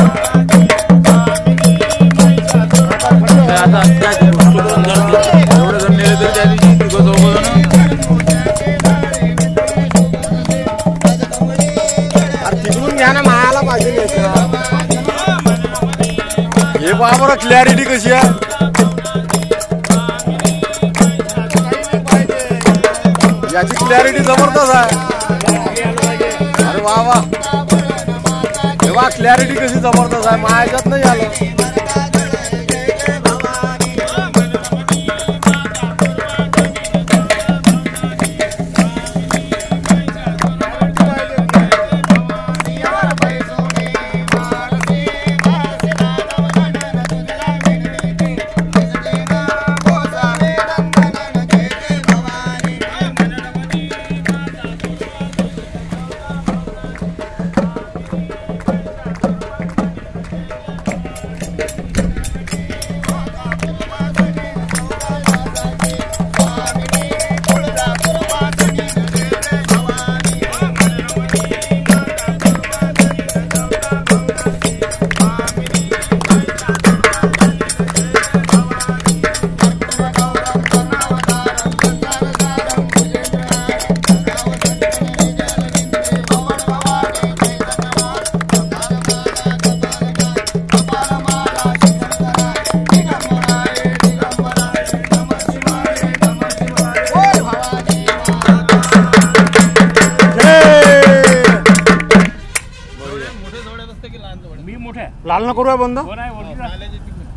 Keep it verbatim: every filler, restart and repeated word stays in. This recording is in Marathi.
बरोबर क्लॅरिटी कशी आहे याची क्लॅरिटी जबरदस्त आहे अरे वा वा तेव्हा क्लॅरिटी कशी जबरदस्त आहे माझ्यात नाही आलं लाल न करूया बंद